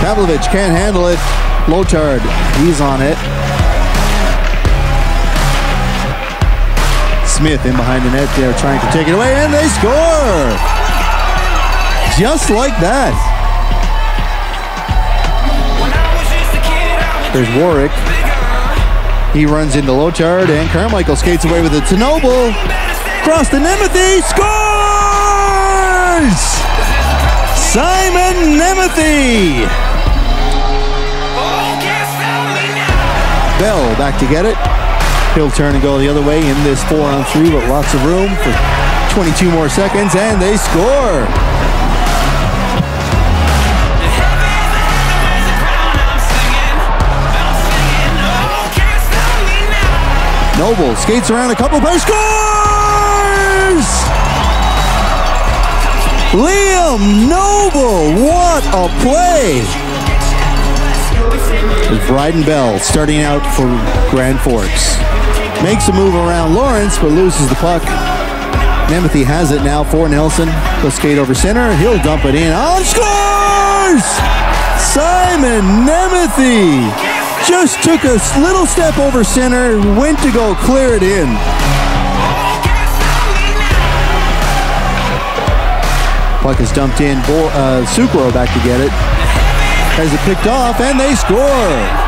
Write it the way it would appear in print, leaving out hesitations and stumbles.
Pavlovich can't handle it. Lotard, he's on it. Smith in behind the net there trying to take it away, and they score! Just like that. There's Warwick. He runs into Lotard, and Carmichael skates away with it to Noble. Cross to Nemeth, scores! Simon Nemeth! Bell back to get it. He'll turn and go the other way in this 4-on-3, but lots of room for 22 more seconds, and they score! Noble skates around a couple players, scores! Liam Noble, what a play! Bryden Bell starting out for Grand Forks. Makes a move around Lawrence, but loses the puck. Nemeth has it now for Nelson. He'll skate over center. He'll dump it in. Oh, scores! Simon Nemeth just took a little step over center, went to go clear it in. Puck is dumped in. Sucro back to get it. Has it picked off, and they score.